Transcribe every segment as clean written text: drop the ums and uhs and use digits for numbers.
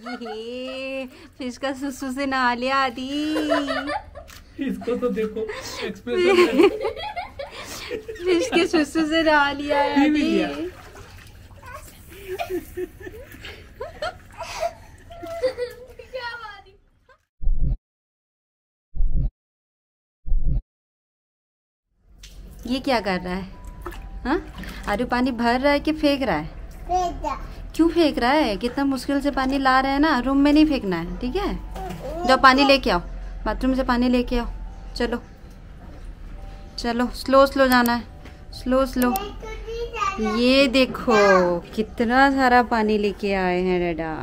ये फिश का सुसु से नहा लिया आदि। इसको तो देखो एक्सप्रेशन। फिश के सुसु से नहा लिया है आदि। ये क्या कर रहा है? हाँ, आरु पानी भर रहा है कि फेंक रहा है? क्यों फेंक रहा है? कितना मुश्किल से पानी ला रहे हैं ना, रूम में नहीं फेंकना है, ठीक है? जाओ पानी लेके आओ, बाथरूम से पानी लेके आओ। चलो चलो, स्लो स्लो जाना है, स्लो स्लो। ये देखो कितना सारा पानी लेके आए हैं डैडा।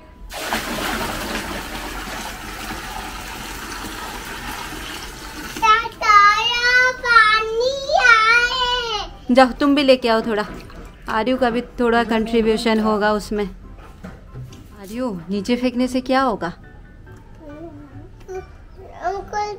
जाओ तुम भी लेके आओ थोड़ा, आर्यू का भी थोड़ा कंट्रीब्यूशन होगा उसमें। आर्यू, नीचे फेंकने से क्या होगा? अंकल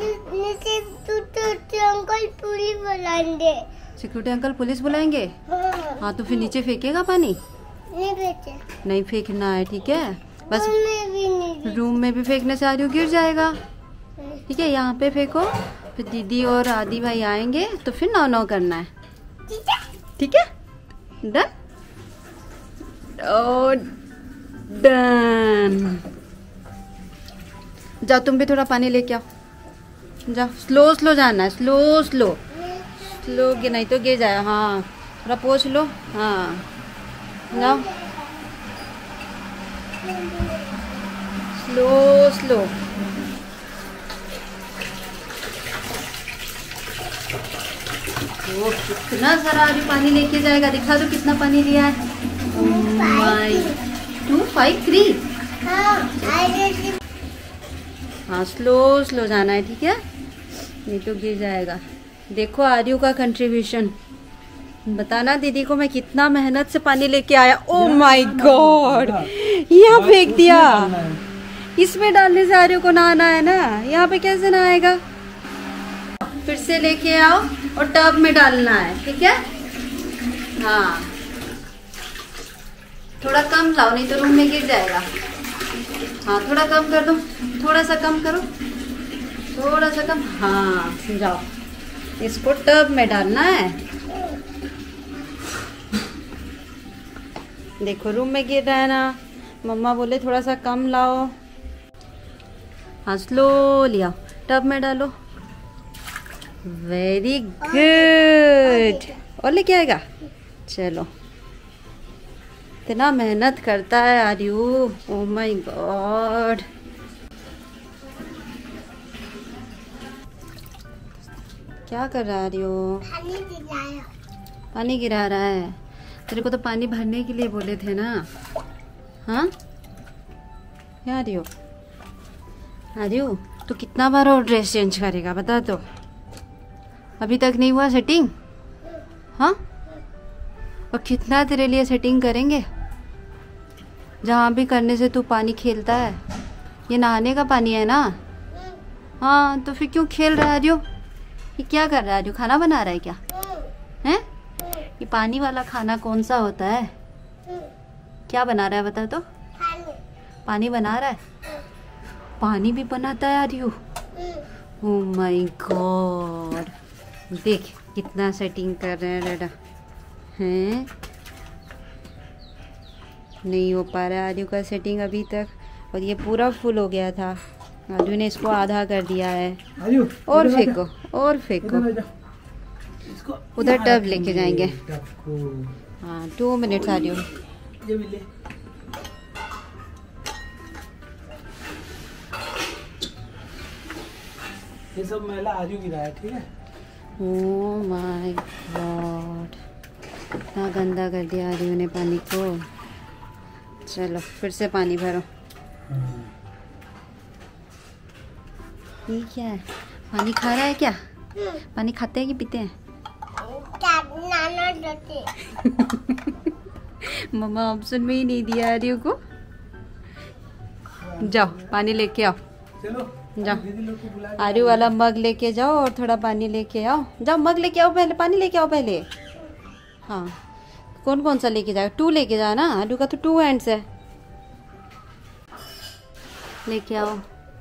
पुलिस बुलाएंगे। सिक्योरिटी अंकल पुलिस बुलाएंगे? हाँ तो फिर नीचे फेंकेगा पानी? नहीं फेंकना है, ठीक है? बस रूम में भी फेंकने से आर्यू गिर जाएगा, ठीक है? यहाँ पे फेंको, फिर दीदी और आदि भाई आएंगे तो फिर नौ नौ करना है, ठीक है? डन? Oh done. जाओ तुम भी थोड़ा पानी लेके आओ, जाओ। स्लो स्लो जाना है, स्लो स्लो स्लो, नहीं तो गिर जाए। हाँ थोड़ा पोंछ लो, हाँ जाओ स्लो स्लो। वो कितना सारा अभी पानी लेके जाएगा, दिखा दो कितना पानी लिया है। 253। हाँ स्लो स्लो जाना है, ठीक है? नहीं तो गिर जाएगा। देखो आर्यू का कंट्रीब्यूशन, बताना दीदी को मैं कितना मेहनत से पानी लेके आया। ओ माय गॉड, यहाँ फेंक दिया। इसमें डालने से आर्यू को नहाना है ना, यहाँ पे कैसे नहाएगा? फिर से लेके आओ और टब में डालना है, ठीक है? हाँ थोड़ा कम लाओ, नहीं तो रूम में गिर जाएगा। हाँ थोड़ा कम कर दो, थोड़ा सा कम करो, थोड़ा सा कम। हाँ जाओ, इसको टब में डालना है। देखो रूम में गिर रहा है ना, मम्मा बोले थोड़ा सा कम लाओ। हाँ स्लो लिया, टब में डालो। Very good. और लेके आएगा? चलो, इतना मेहनत करता है आर्यू, ओह माय गॉड। क्या कर रहा है आर्यू? पानी गिरा रहा है। तेरे को तो पानी भरने के लिए बोले थे ना। हाँ क्या आर्यू? आर्यू तो कितना बार और ड्रेस चेंज करेगा बता तो? अभी तक नहीं हुआ सेटिंग? हाँ और कितना तेरे लिए सेटिंग करेंगे? जहाँ भी करने से तू पानी खेलता है। ये नहाने का पानी है ना? हाँ तो फिर क्यों खेल रहा है आर्यू? ये क्या कर रहा है आर्यू? खाना बना रहा है क्या? हैं? ये पानी वाला खाना कौन सा होता है? क्या बना रहा है बता तो? पानी बना रहा है? पानी भी बनाता है आर्यू? ओह माय गॉड, देख कितना सेटिंग कर रहे हैं डैडा। हैं नहीं हो पा रहा है आर्यू का सेटिंग अभी तक, और ये पूरा फुल हो गया था। आर्यू ने इसको आधा कर दिया है। और फेंको, और फेंको। उधर टब लेके जाएंगे। हाँ 2 मिनट आर्यू। ये सब मैला आर्यू गिरा है, ठीक है? ओह माय गॉड, इतना गंदा कर दिया आर्यू ने पानी को। चलो फिर से पानी भरो। ये क्या है? पानी खा रहा है क्या? पानी खाते हैं कि पीते हैं? मम्मा ऑप्शन में ही नहीं दिया आर्यू को। जाओ पानी लेके आओ, जाओ आर्यू वाला मग लेके जाओ और थोड़ा पानी लेके आओ। जाओ मग लेके आओ पहले, पानी लेके आओ पहले। हाँ कौन कौन सा लेके जाओ? 2 लेके जाओ ना, आर्यू का तो 2 हैंड्स है। लेके आओ।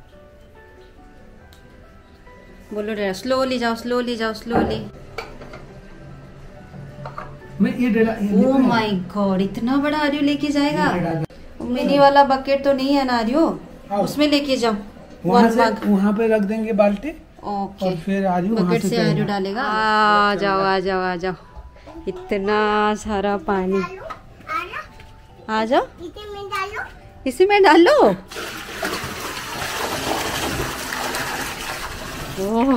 बोलो डैडा, स्लोली जाओ, स्लोली जाओ, स्लोली। मैं ये डेरा ओ माय गॉड, इतना बड़ा आर्यू लेके जाएगा? मिनी वाला बकेट तो नहीं है ना आर्यू, उसमें लेके जाओ। वहाँ पे रख देंगे बाल्टी। ओके, और फिर आर्यू वहाँ बकेट से आर्यू डालेगा। आ जाओ, आ जाओ, आ जाओ। इतना सारा पानी, आ जाओ, इसी में डालो। ओह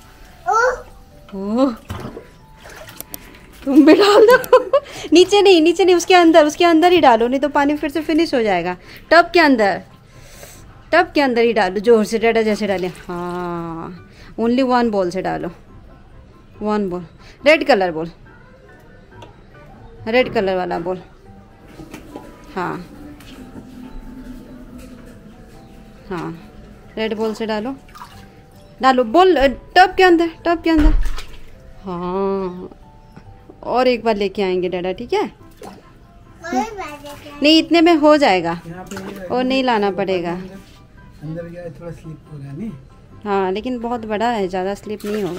ओह, तुम भी डाल दो। नीचे नहीं, नीचे नहीं, उसके अंदर ही डालो, नहीं तो पानी फिर से फिनिश हो जाएगा। टब के अंदर ही डालो, जोर से, डैडा जैसे डाले। हाँ, ओनली 1 बॉल से डालो, 1 ball. Red colour ball, red colour वाला बॉल। हाँ हाँ, रेड बॉल से डालो, डालो बॉल टब के अंदर। हाँ, और एक बार लेके आएंगे डैडा, ठीक है? नहीं, इतने में हो जाएगा, और नहीं लाना पड़ेगा। अंदर गया थोड़ा स्लिप हो गया नहीं? हाँ, लेकिन बहुत बड़ा है, ज़्यादा स्लिप नहीं होगा।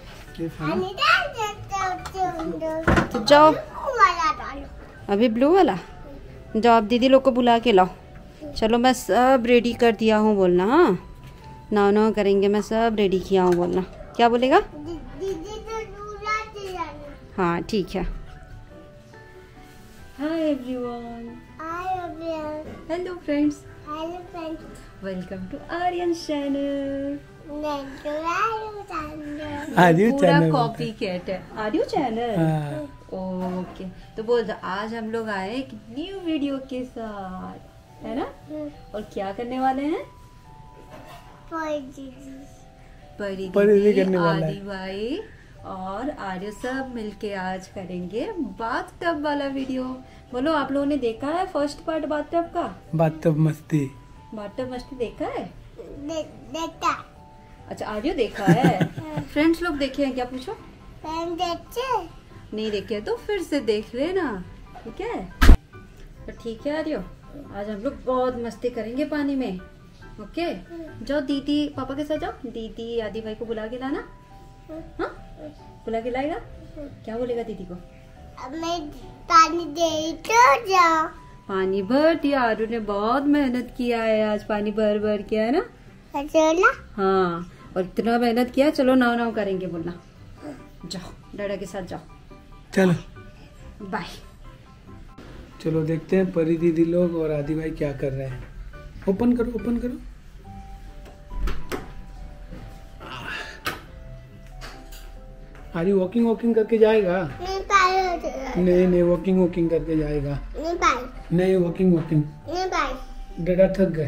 तो जाओ, अभी ब्लू वाला जाओ, आप दीदी लोग को बुला के लाओ। चलो, मैं सब रेडी कर दिया हूँ बोलना। हाँ, ना करेंगे, मैं सब रेडी किया हूँ बोलना। क्या बोलेगा? हाँ, ठीक है। Hi everyone, hello friends, welcome to Aryan channel. पूरा कॉपी कैट है आर्यू चैनल। ओके, तो बोल दो, आज हम लोग आए एक न्यू वीडियो के साथ, है ना? और क्या करने वाले हैं? परी दीदी, आदि भाई और आर्य सब मिलके आज करेंगे बाथटब वाला वीडियो। बोलो, आप लोगों ने देखा है फर्स्ट पार्ट बाथटब का? बाथटब मस्ती देखा है? देखा। अच्छा, आर्य देखा है। फ्रेंड्स लोग देखे हैं क्या? पूछो। नहीं देखे तो फिर से देख लेना, ठीक है? तो ठीक है आर्य, आज हम लोग बहुत मस्ती करेंगे पानी में। ओके, जाओ दीदी पापा के साथ जाओ, दीदी आदि भाई को बुला के लाना। हाँ, बुला के लाएगा? क्या बोलेगा दीदी को? अब मैं पानी दे तो जाओ। पानी भर दिया, आरू ने बहुत मेहनत किया है आज, पानी भर के, है ना? हाँ, और इतना मेहनत किया। चलो नाव करेंगे बोलना। जाओ, डैडा के साथ जाओ। चलो, बाय। चलो देखते हैं परी दीदी लोग और आदि भाई क्या कर रहे हैं। ओपन करो। आर्यू वॉकिंग करके जाएगा? नहीं, वॉकिंग करके जाएगा। नहीं, वॉकिंग। डैडा थक गए।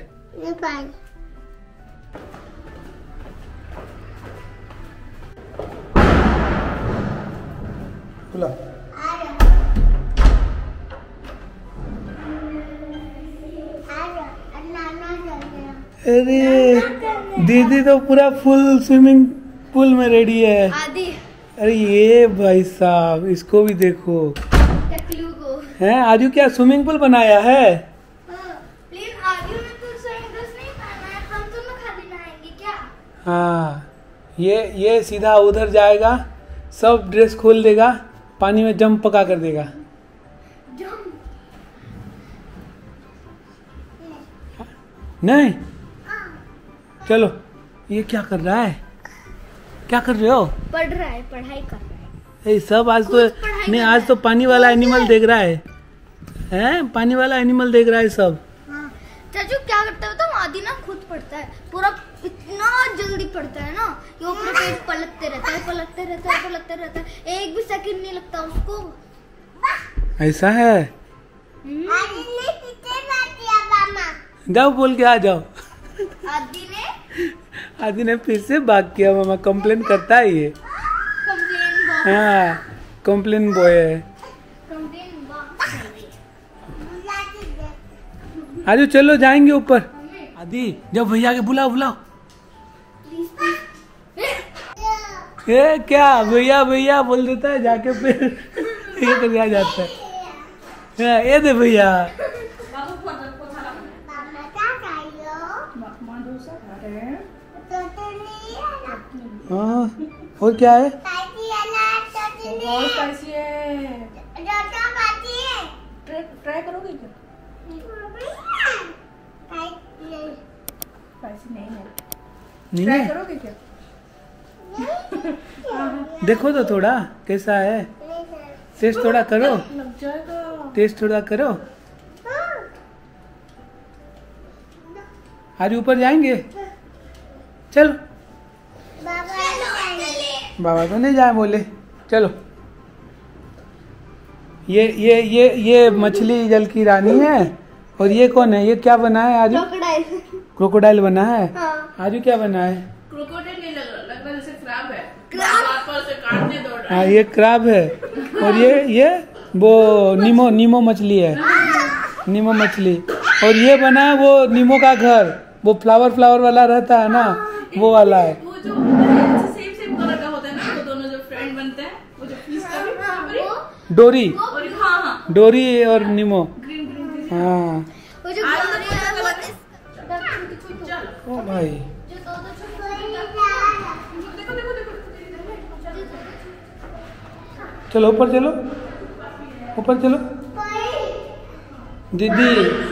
बुला। अरे दीदी तो पूरा फुल स्विमिंग पूल में रेडी है। आदि। अरे ये भाई साहब, इसको भी देखो। हैं आर्यू, क्या स्विमिंग पूल बनाया है? प्लीज, आर्यू ने तो स्विमिंग ड्रेस नहीं पहना है, हम दोनों खाली नहाएंगे क्या? हाँ, ये सीधा उधर जाएगा, सब ड्रेस खोल देगा, पानी में जंप पका कर देगा। नहीं, चलो। ये क्या कर रहा है? क्या कर रहे हो? पढ़ रहा है, पढ़ाई कर रहा है। ये सब आज तो नहीं, आज तो पानी वाला एनिमल देख रहा है। हैं, पानी वाला एनिमल देख रहा है सब। हाँ। चाचू क्या करता है तो आदि ना खुद पढ़ता है, पूरा इतना जल्दी पढ़ता है ना कि वो पूरा पेज पलटते रहता है, एक भी सेकंड नहीं लगता उसको। ऐसा है? जाओ, बोल के आ जाओ। आदि ने फिर से भाग किया। मामा कंप्लेन करता है ये। हाँ, कंप्लेन बॉय है। आजू चलो, जाएंगे ऊपर। आदि जब भैया के बुलाओ। ये क्या भैया बोल देता है, जाके फिर ये तो आ जाता है। ये दे भैया। हाँ, और क्या है? ट्राई करोगे क्या? नहीं है। नहीं ट्राई है? करोगे क्या? देखो तो थोड़ा कैसा है, टेस्ट थोड़ा करो, लग जाएगा। टेस्ट थोड़ा करो। आज ऊपर जाएंगे, चलो। बाबा तो नहीं जाए बोले, चलो। ये मछली जल की रानी है। और ये कौन है? ये क्या बना है आजू? क्रोकोडाइल बना है। हाँ। आजू क्या बना है? क्रोकोडाइल नहीं लग रहा जैसे क्राब है। क्राब से काटने दौड़ रहा है। हाँ, ये क्राब है। और ये वो नीमो मछली है, नीमो मछली। और ये बना है वो नीमो का घर, वो फ्लावर वाला रहता है ना, वो वाला है। वो जो सेम कलर का होता है ना, वो दोनों जो फ्रेंड बनते हैं, वो जो फिश का भी डोरी, और हाँ डोरी और नीमो। ग्रीन हाँ। वो जो ओ भाई, चलो ऊपर चलो, ऊपर चलो दीदी।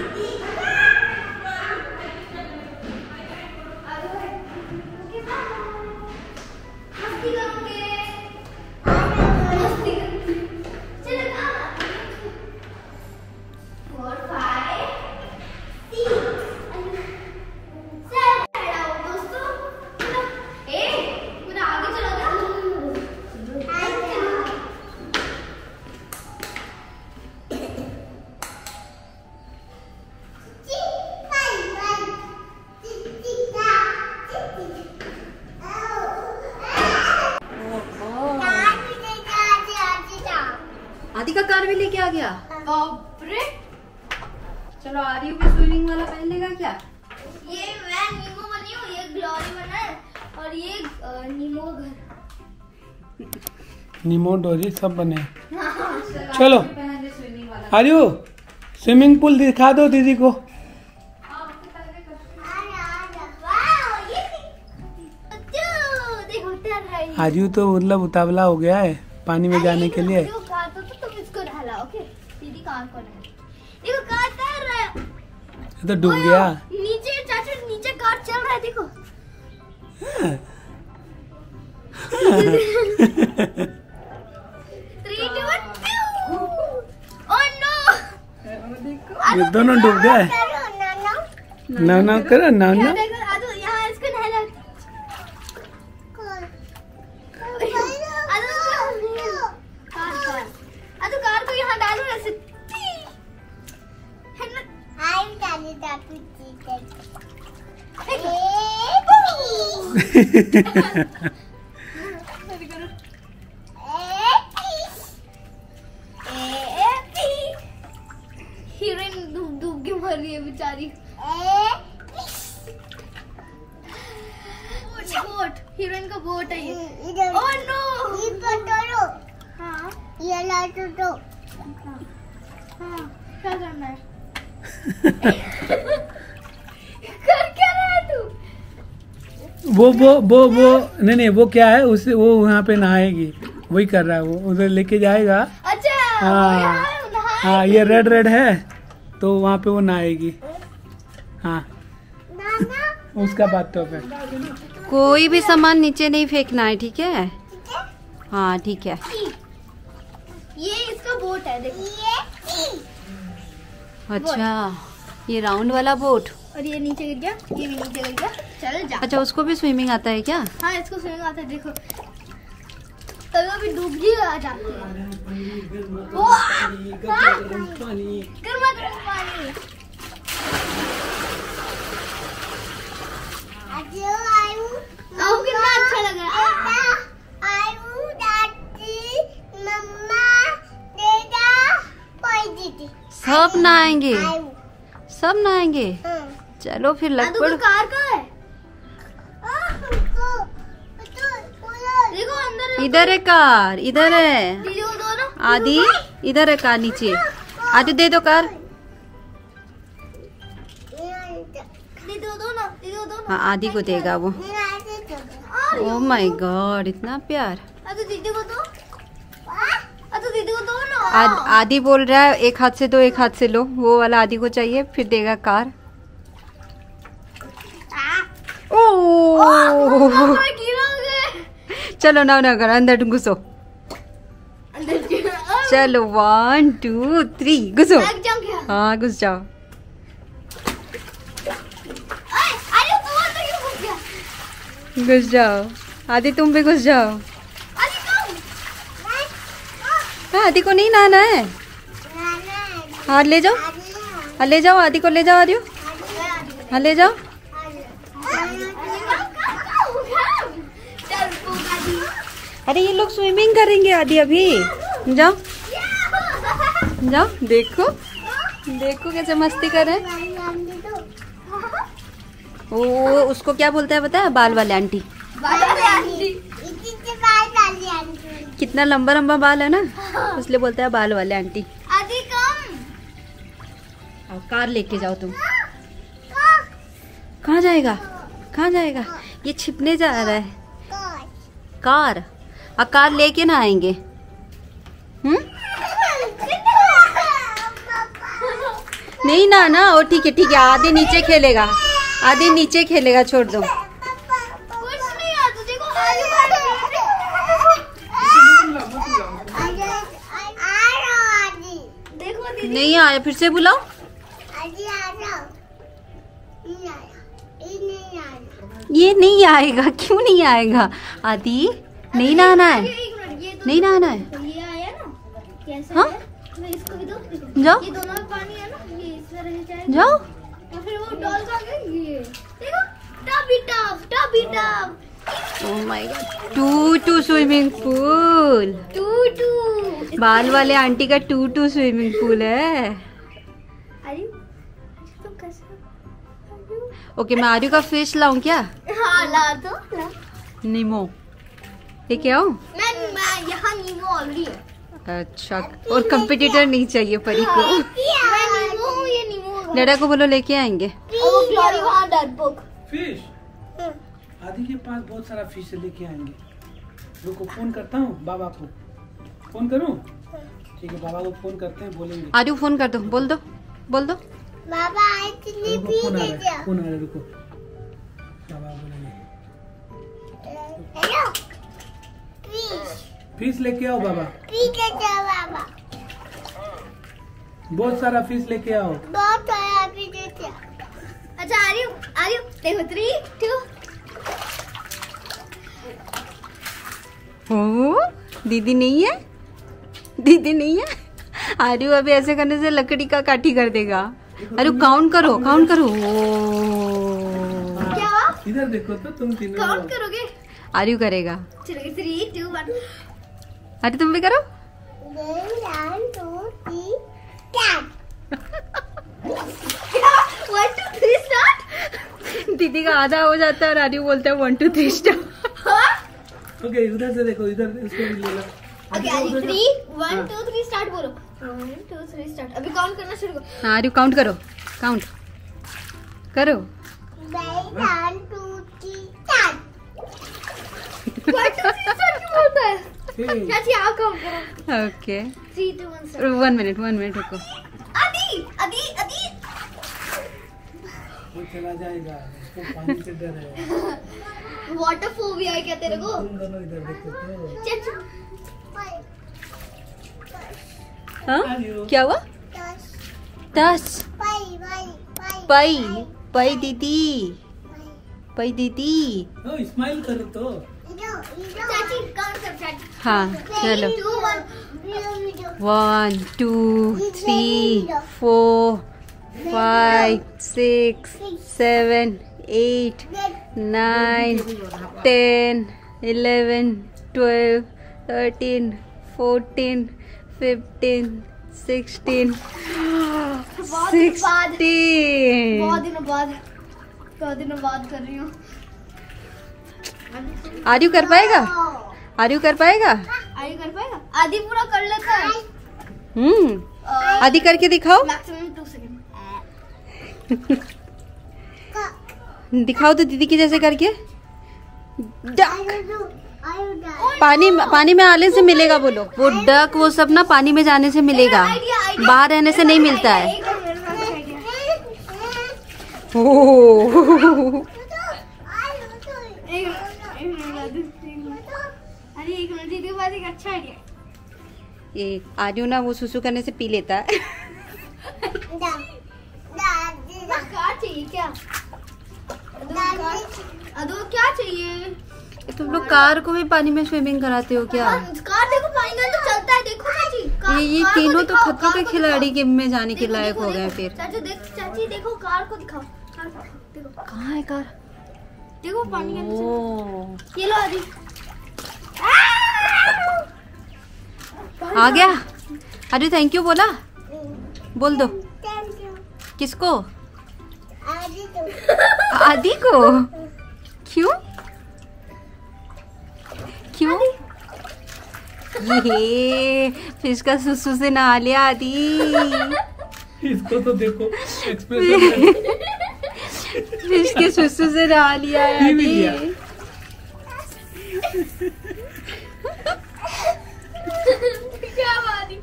आदि का कार भी लेके आ गया। बापरे, चलो आदि भी स्विमिंग वाला पहन लेगा क्या? ये मैं नीमो बनी हूँ, ये ग्लोरी बना है और ये नीमो घर। नीमो डोरी सब बने। हाँ। चलो पहन ले स्विमिंग वाला। आर्यू, स्विमिंग पूल दिखा दो दीदी को। आर्यू तो मतलब उतावला हो गया है पानी में जाने के लिए। देखो कार तो तुम इसको ढाला, ओके? दीदी कार को नहीं, देखो कार तैर रहा है। ये तो डूब गया। नीचे चाचू, नीचे कार चल रहा है, देखो। 3, 2, 1, oh no! ये दोनों डूब गए। ना करो ना। देखो यहाँ इसको नहला। कार को यहाँ डालो ऐसे। हीरोइन डूब के मर रही है बेचारी। बोट, हीरोइन का बोट है ये। Oh no! हाँ, ये लाइट तो हाँ, क्या करना है? कर क्या रहा है तू? वो नहीं वो क्या है, उससे वो वहाँ पे नहाएगी, वही कर रहा है वो, उधर लेके जाएगा। अच्छा, हाँ, ये रेड है तो वहाँ पे वो नहाएगी। हाँ, उसका बात तो है। कोई भी सामान नीचे नहीं फेंकना है, ठीक है? हाँ ठीक है। ये इसका बोट है, देखो। अच्छा, ये राउंड वाला बोट। और ये नीचे गिर गया, ये भी नीचे गिर गया। चल जा। अच्छा, उसको भी स्विमिंग आता है क्या? हाँ, इसको स्विमिंग आता है, देखो। कभी डूब ही आ जाती है। गर्मा पानी। कितना अच्छा लग रहा है। सब नहाएंगे, सब नहाएंगे। चलो फिर लग पड़। कार का है, देखो अंदर। इधर है कार, इधर है दीदी वो दोनों। आदि, इधर है कार नीचे। आदि दे दो कार। दीदी को दो ना, दीदी को दो ना। हाँ आदि को देगा वो। ओह माय गॉड, इतना प्यार। तो दीदी को दो, तो दीदी को दो ना। आदि बोल रहा है एक हाथ से दो, एक हाथ से लो। वो वाला आदि को चाहिए, फिर देगा कार। ओह चलो ना ना करो, अंदर घुसो। चलो 1 2 3 घुसो। हाँ घुस जाओ। घुस जाओ आदि, तुम भी घुस जाओ। हाँ आदि को नहीं नहाना है। हाँ ले जाओ, हाँ ले जाओ आदि को, ले जाओ आदि। हाँ ले जाओ। अरे ये लोग स्विमिंग करेंगे आदि अभी। जाओ जाओ, देखो देखो कैसे मस्ती कर रहे हैं। वो उसको क्या बोलता है पता है? बाल वाले आंटी। कितना लंबा लंबा बाल है ना, इसलिए बोलता है बाल वाले आंटी। आदि कम। अब कार लेके जाओ तुम। कहाँ जाएगा, कहाँ जाएगा? ये छिपने जा रहा है। कार, अब कार लेके ना आएंगे। नहीं ना ना, ओ ठीक है ठीक है। आदि नीचे खेलेगा, आदि नीचे खेलेगा, छोड़ दो। कुछ नहीं आ, तुझे को देखो दीदी। नहीं आया, फिर से बुलाओ। ये नहीं आएगा, क्यों नहीं आएगा? आदि नहीं नहाना है, नहीं नहाना है। ये आया ना कैसे? हाँ? मैं इसको भी दो। जाओ ये दोनों में पानी है ना, ये इसमें रह जाएगा। जाओ। और फिर वो डॉल का ये देखो, tubby tub, tubby tub. Oh my god, two swimming pool. Two बाल वाले आंटी का टू स्विमिंग पूल है। अरे तुम कैसे? ओके मैं आर्यू का फिश लाऊं क्या? हाँ ला दो, ला। नीमो लेके आओ। मैं यहाँ नीमो ऑलरेडी है। अच्छा, और कंपटीटर नहीं चाहिए परी को। मैं नीमो हूँ, ये नीमो है। डैडा को बोलो लेके आएंगे। और वो ग्लोरी वहाँ डरपोक। फिश आदि के पास बहुत सारा फिश लेके आएंगे। रुको फोन करता हूँ बाबा को। फोन करूँ? ठीक है बाबा को फोन करते हैं, बोलेंगे। आर्यू फोन कर दो, बोल दो, बोल दो। बाबा इतनी रुको, फोन आ रहा है, फोन आ रहा है, रुको। बाबा बोलेंगे हेलो फिश लेके आओ बाबा, ठीक है बाबा। बहुत सारा फिश लेके आओ। बहुत सारा भी देते। अच्छा आ रही हूँ देखो 3 2। ओ दीदी नहीं है, दीदी नहीं है। आर्यू अभी ऐसे करने से लकड़ी का काठी कर देगा। अरे काउंट करो, काउंट करो। क्या हुआ? इधर देखो तो तुम तीनों। काउंट करोगे? आर्यू करेगा। चलो 3 2 1। अरे तुम भी करो। 1 2 3 4। 1 2 3 स्टार्ट। दीदी का आधा हो जाता है और आर्यू बोलता है 1 2 3 स्टार्ट। ओके उधर से देखो, इधर इसको भी ले लो। ओके 3 1 2 3 स्टार्ट बोलो। 1 2 3 स्टार्ट। अभी काउंट करना शुरू करो। हाँ आर्यू काउंट करो, काउंट करो। 1 2 3 4। 1 2 3 स्टार्ट क्यों बोलता है? चाची आप काउंट करो। Okay 3 2 1 start. 1 मिनट रुको। आदि आदि आदि वो चला जाएगा, उसको पानी से डर है। वाटर फोबिया है क्या तेरे को? तुम दोनों इधर देखो तो। चाची हाँ क्या हुआ? 10 पाई पाई दीदी, पाई दीदी। ओ स्माइल करो तो। चाची काउंट कर चाची। हाँ चलो 2 1 2 3 4 5 6 7 8 9 10 11 12 13 14 15 16 बहुत दिनों बाद 16। बहुत दिनों बाद कर रही हूँ। आर्यू कर पाएगा? आर्यू कर पाएगा? आदि कर पाएगा? आदि पूरा कर लेता है। आदि करके दिखाओ। Maximum 2 second. दिखाओ तो दीदी की जैसे करके। डक। पानी में आने से मिलेगा बोलो। वो डक वो सब ना पानी में जाने से मिलेगा, बाहर रहने से नहीं मिलता है। अरे एक मिनट, दीदी के पास एक अच्छा आइडिया। ये आर्यू ना वो सुसु करने से पी लेता है। कार चाहिए क्या? अदो क्या चाहिए? तुम लोग कार को भी पानी में स्विमिंग कराते हो क्या? कार देखो पानी के अंदर चलता है, देखो चाची। ये तीनों तो खतरों के खिलाड़ी के में जाने के लायक हो गए फिर। चाची देखो कार को दिखाओ, कार को देखो। कहाँ है कार? देखो पानी के अंदर। ओ ये लो आदि। आ गया। अरे थैंक यू बोला, बोल दो। किसको? आदि को। क्यों क्यों? ये फिश का सुसु से नहा लिया आदि। इसको तो देखो एक्सप्रेशन। फिश के सुसु से नहा लिया है पी भी लिया। आदि। क्या बात?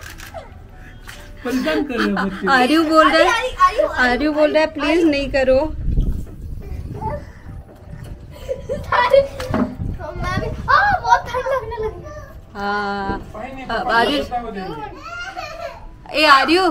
परेशान कर रहे हो बच्चे। आर्यू बोल रहा है, आर्यू बोल रहा है प्लीज नहीं करो। मैं भी बहुत ठंड लगने लगी। हाँ आर्यू, ए आर्यू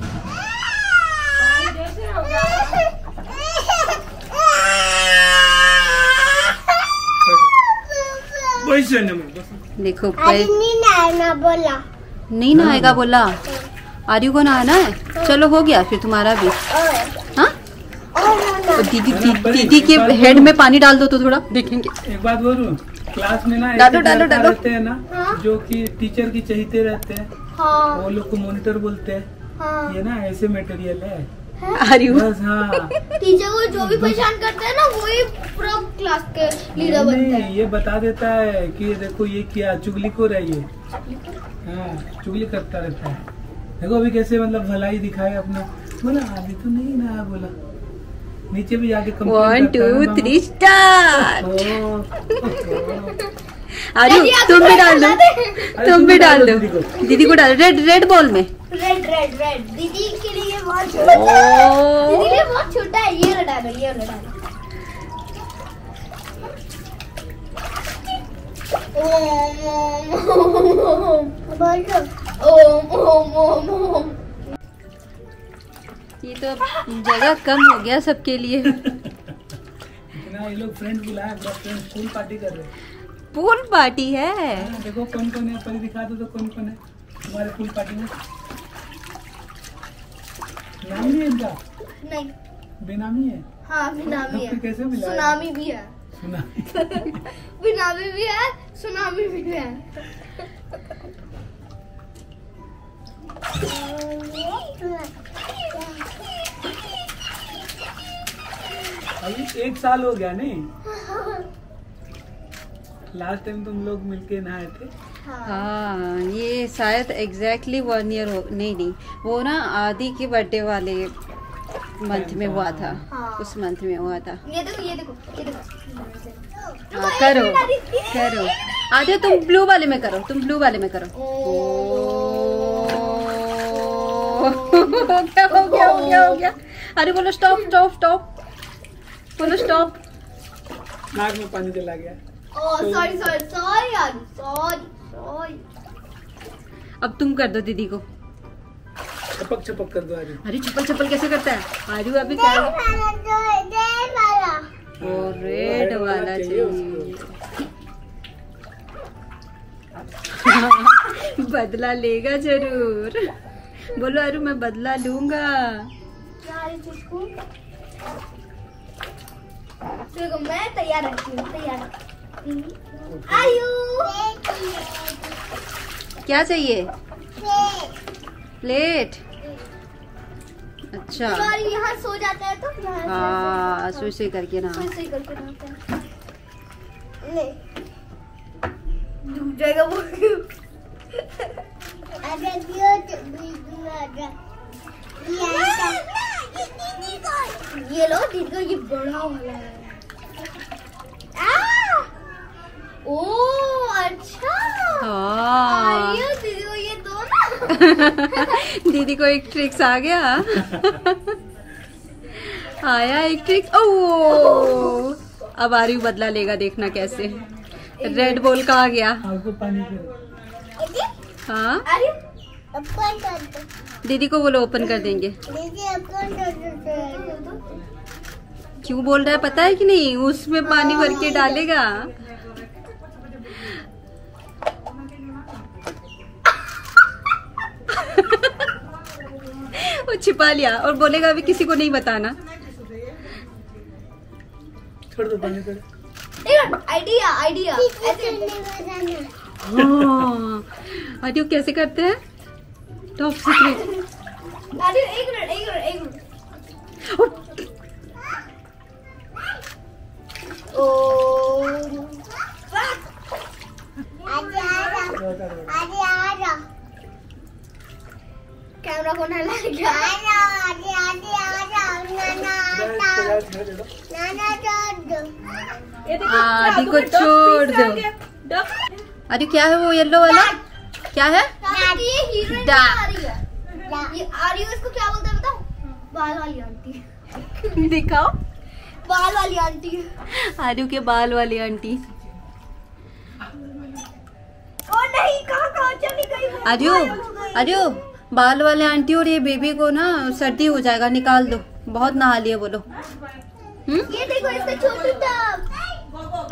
देखो बोला नहीं नहाएगा बोला। आर्यू को नहाना है, चलो हो गया फिर तुम्हारा भी। हाँ तो दीदी के हेड में पानी डाल दो तो थोड़ा देखेंगे। एक बात बोलूं, क्लास में ना डालो, ऐसे डालो, लड़का डालो। रहते हैं ना जो कि टीचर की चहीते रहते हैं, हाँ वो लोग को मॉनिटर बोलते हैं। हाँ। ये ना ऐसे मटेरियल है आर्यू बस। हाँ टीचर को जो भी परेशान करते हैं ना वही पूरा क्लास के लीडर बनते हैं। ये बता देता है कि देखो ये क्या चुगली को रही है। हाँ चुगली करता रहता है। देखो अभी कैसे मतलब भलाई दिखाए अपना। बोला अभी तो नहीं ना बोला, नीचे भी जाके 1 2 3 स्टार्ट। आर्यू तुम भी डाल दो, तुम भी डाल दो। दीदी को डाल, रेड रेड बॉल में। रेड रेड रेड दीदी के लिए बहुत छोटा है। दीदी के लिए बहुत छोटा है। ये डालो, ये डालो। ये तो जगह कम हो गया सबके लिए। इतना ये लोग फ्रेंड्स बुलाए, फ्रेंड्स पूल पार्टी कर रहे हैं। पूल पार्टी है। हाँ, देखो कौन कौन है, पहले दिखा दो तो कौन कौन है तुम्हारे पूल पार्टी में। नाम नहीं है इनका? नहीं बेनामी है। हाँ बिनामी है। तो कैसे मिला? सुनामी भी है। सुनामी बिनामी भी है, सुनामी भी है। अभी 1 साल हो गया नहीं? लास्ट टाइम तुम लोग मिलके नहाए थे। हाँ ये शायद एग्जैक्टली 1 ईयर हो, नहीं वो ना आदि के बर्थडे वाले मंथ में हुआ था। हाँ। उस मंथ में हुआ था। ये देखो, ये देखो, ये देखो। हाँ, करो करो। आदि तुम ब्लू वाले में करो, तुम ब्लू वाले में करो। क्या हो गया, हो गया, हो गया। अरे बोलो स्टॉप स्टॉप स्टॉप, बोलो स्टॉप। नाक में पानी चला गया। सॉरी सॉरी सॉरी यार, सॉरी सॉरी। अब तुम कर दो दीदी को। छपक छपक कर दो आर्यू। अरे चप्पल चप्पल कैसे करता है आर्यू? अभी क्या वो रेड वाला चाहिए। बदला लेगा जरूर। बोलो आर्यू मैं बदला लूंगा। देखो मैं तैयार रहती हूँ, तैयार। आयु क्या चाहिए? प्लेट। अच्छा सॉरी, यहाँ सो जाता है तो यहाँ से हाँ ऐसे- सुई सुई करके ना। ऐसे ही करके नहाता है। ले डूब जाएगा वो। ये लो दीदी का ये बड़ा वाला है। ओ अच्छा हाँ। दीदी को ये दो ना। दीदी को एक ट्रिक्स आ गया। आया एक ट्रिक्स। ओ अब आर्यू बदला लेगा, देखना कैसे। रेड बॉल का आ गया। आपको पानी कर। हाँ अरे ओपन कर दो। दीदी को बोलो ओपन कर देंगे। दीदी ओपन कर दो। क्यों बोल रहा है पता है कि नहीं? उसमें पानी भर के डालेगा। वो छिपा लिया और बोलेगा अभी किसी को नहीं बताना। छोड़ दो पानी कर। आइडिया आइडिया ऐसे आर्यू कैसे करते हैं? Top secret. अरे एक मिनट ओ आजा कैमरा को ना लग गया। आदि को छोड़ दो। आदि क्या है वो येलो वाला? क्या है? ये हीरोइन आ रही है। ये आ रही है, इसको क्या बोलते हैं बताओ? बाल वाली आंटी। दिखाओ। बाल वाली आंटी। आर्यू के बाल वाली आंटी। ओ नहीं, कहाँ चली गई वो? आर्यू बाल वाले आंटी और ये बेबी को ना सर्दी हो जाएगा, निकाल दो। बहुत नहा लिए बोलो। ये देखो इसका छोटू टब।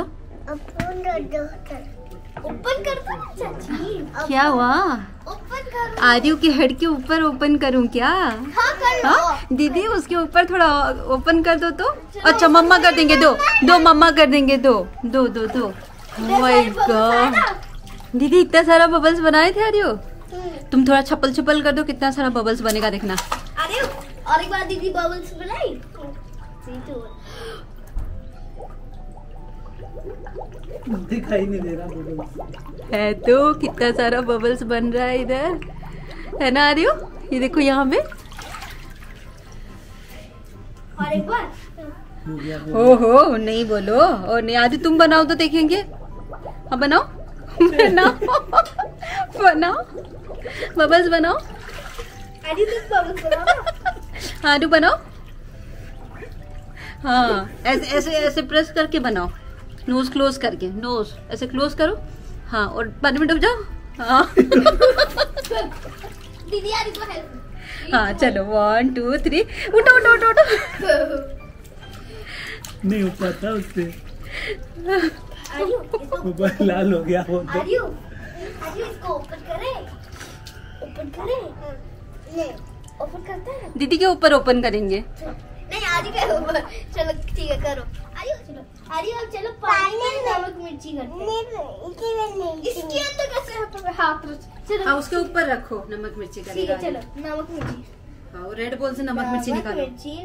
ओपन कर दो ना चाची। क्या हुआ? ओपन कर। आर्यू की हेड के ऊपर ओपन करूं क्या? हाँ कर लो। हाँ? दीदी उसके ऊपर थोड़ा ओपन कर दो तो। अच्छा मम्मा कर देंगे। दो मम्मा कर देंगे। दो। माय गॉड दीदी इतना सारा बबल्स बनाए थे आर्यू। तुम थोड़ा छपल कर दो, कितना सारा बबल्स बनेगा देखना। अरे और एक बार दीदी बबल्स बनाई। दिखाई नहीं दे रहा है तो कितना सारा बबल्स बन रहा है इधर, है ना आर्यू? ये देखो यहाँ पे। और एक बार ओहो नहीं बोलो। और नहीं आदि तुम बनाओ तो देखेंगे। हाँ बनाओ। बनाओ बबल्स बनाओ। अरे तुम बबल्स बनाओ। आदि बनाओ। हाँ ऐसे प्रेस करके बनाओ। नोज क्लोज करके, नोज ऐसे क्लोज करो। हाँ और पानी में डूब जाओ। हाँ दीदी यार इसको हेल्प। हाँ चलो 1 2 3 उठो। नहीं हो पाता उससे। आर्यू इसको मोबाइल लाल हो गया वो तो। आर्यू इसको ओपन करे। नहीं ओपन करते हैं। दीदी के ऊपर ओपन करेंगे। नहीं आर्यू के ऊपर। चलो ठीक है करो। आर्यू अब चलो पानी में नमक मिर्ची करते हैं। इसके अंदर कैसे हाथ चलो। हाँ उसके ऊपर रखो, नमक मिर्ची ठीक करेगा। है चलो नमक मिर्ची। हाँ रेड बॉल से नमक मिर्ची निकालो।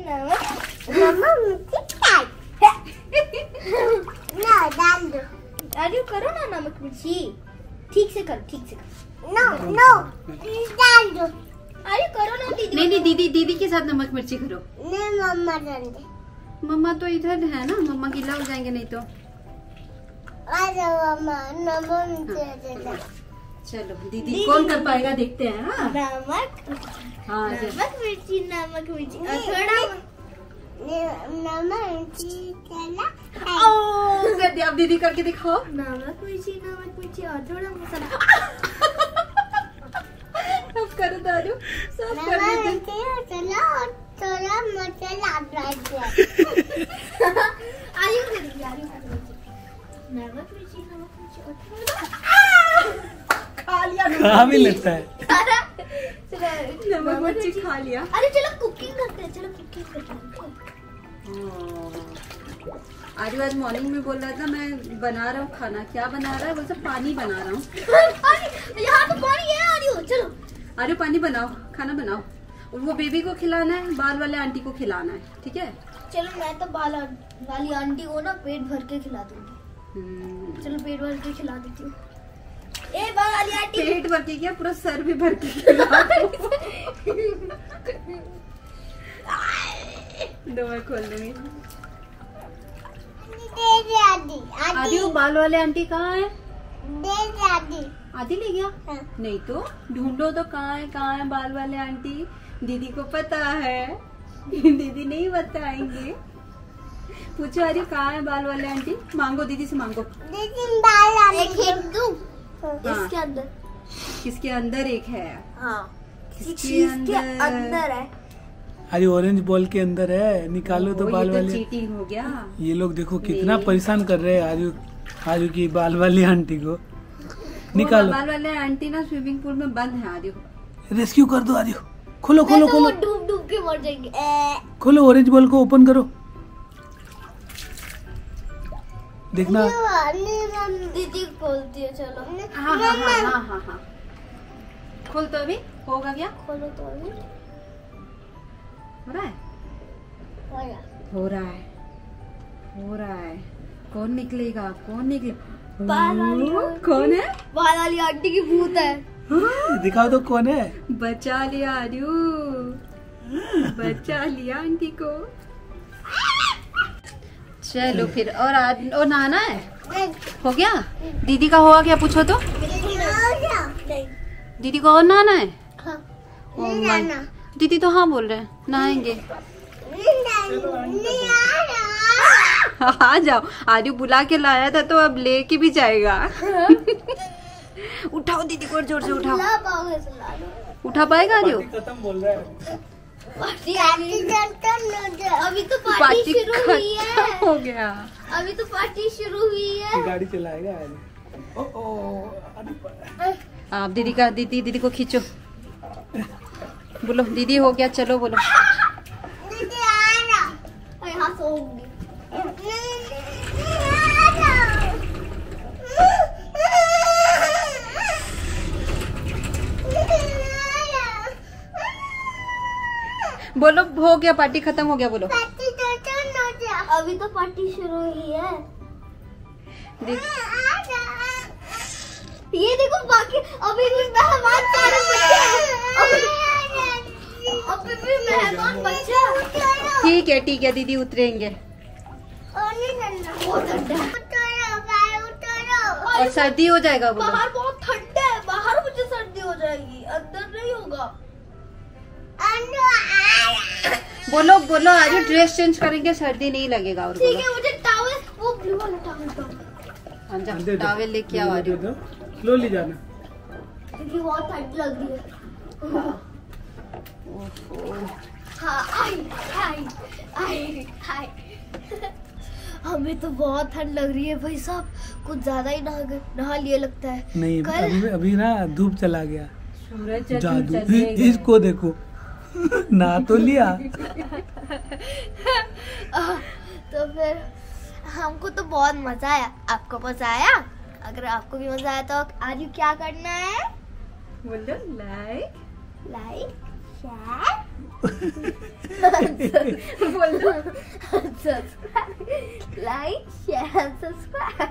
नमक डाल दो। आर्यू करो ना नमक मिर्ची। ठीक से करो। नो डाल दो। आर्यू करो ना दीदी। नहीं दीदी के साथ नमक मिर्ची करो। नहीं मम्मा डाल दे। मम्मा तो इधर है ना, मम्मा गीला हो जाएंगे नहीं तो। मम्मा नमक मिर्ची दे। चलो दीदी कौन कर पाएगा देखते हैं। हाँ हाँ नमक मिर्ची और थोड़ा नमक मिर्ची कर दिया। अब दीदी करके दिखाओ। नमक मिर्ची और थोड़ा मसाला। सब करो दारू, सब कर देते। थोड़ा मसाला आर्यू नमक मिर्ची और खा लिया कहाँ भी लगता है। नमक मिर्ची खा लिया। अरे चलो कुकिंग करते हैं। आर्यू आज मॉर्निंग में बोल रहा था मैं बना रहा हूँ खाना। क्या बना रहा है? बोल पानी बना रहा हूँ। यहाँ तो पानी है आर्यू। चलो आर्यू पानी बनाओ, खाना बनाओ। और वो बेबी को खिलाना है, बाल वाले आंटी को खिलाना है, ठीक है? चलो मैं तो बाल वाली आंटी को ना पेट भर के खिला दूंगी। चलो पेट भर के खिला देती हूँ। ए बाल वाली आंटी पेट भर के क्या, पूरा सर भी भर के खिला। दो मैं खोल दूंगी। आदि वो बाल वाले आंटी कहाँ है? आदि ले गया? नहीं तो ढूंढो तो कहाँ है बाल वाले आंटी। दीदी को पता है, दीदी नहीं बताएंगे। पूछो अरे कहाँ है बाल वाले आंटी, मांगो दीदी से मांगो। एक दूं? इसके अंदर। किसके अंदर एक है? हाँ किसके अंदर है। अरे ऑरेंज बॉल के अंदर है, निकालो तो बाल वाले। चीटिंग हो गया। ये लोग देखो कितना परेशान कर रहे हैं आजू की बाल वाली आंटी को। निकालो। बाल वाले आंटी ना स्विमिंग पूल में बंद है। आर्यू रेस्क्यू कर दो आर्यू। खोलो खोलो खोलो। डूब डूब के मर जाएंगे। खोलो ऑरेंज बॉल को ओपन करो। देखना दीदी खोलती है। चलो हाँ। खोल तो अभी होगा क्या? खोलो तो अभी। हो रहा है। कौन निकलेगा? कौन है? बाल वाली आंटी की भूत है। दिखाओ तो कौन है। बचा लिया आर्यू, बचा लिया आंटी को। चलो फिर और नहाना है? हो गया? दीदी का हुआ क्या पूछो तो? दीदी को और नहाना है? दीदी तो हाँ बोल रहे हैं, नहाएंगे। आ जाओ। आर्यू बुला के लाया था तो अब लेके भी जाएगा। उठाओ दीदी को जोर से उठाओ। उठा पाएगा आर्यू? खत्म बोल रहा है। अभी तो पार्टी शुरू हुई है। हो गया। अभी तो पार्टी शुरू हुई है। गाड़ी चलाएगा। आप दीदी को खींचो। बोलो दीदी हो गया, चलो बोलो। यहाँ सोऊंगी। बोलो हो गया, पार्टी खत्म हो गया। बोलो अभी तो पार्टी शुरू हुई है। ये देखो बाकी अभी भी मेहमान सारे बच्चे अभी भी मेहमान बच्चा। ठीक है दीदी उतरेंगे। और सर्दी हो जाएगा। बोलो बाहर बहुत ठंडा है। बाहर मुझे सर्दी हो जाएगी, अंदर नहीं होगा। बोलो आज ड्रेस चेंज करेंगे, सर्दी नहीं लगेगा। और ठीक है, मुझे टॉवल, वो ब्लू वाला टॉवल टॉवल लेके आओ। स्लोली जाना क्योंकि बहुत ठंड लग रही है। हाँ, हाय। हमें तो बहुत ठंड लग रही है भाई साहब, कुछ ज्यादा ही नहा लिए लगता है। नहीं अभी ना धूप चला गया। सूरज जादू। इसको देखो नहा तो लिया। तो फिर हमको तो बहुत मजा आया। आपको मजा आया? अगर आपको भी मजा आया तो आज क्या करना है? बोलो लाइक शेयर बोलो like share subscribe.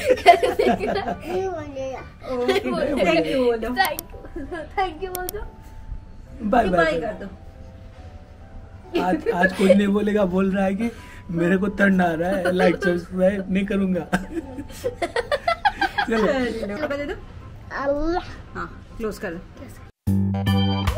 Thank you बोल दो। बाय बाय कर दो। आज कुछ नहीं बोलेगा, बोल रहा है कि मेरे को ठंड आ रहा है, लाइक सब्सक्राइब नहीं करूंगा। चलो दे दो। अल्लाह। हाँ क्लोज कर दो।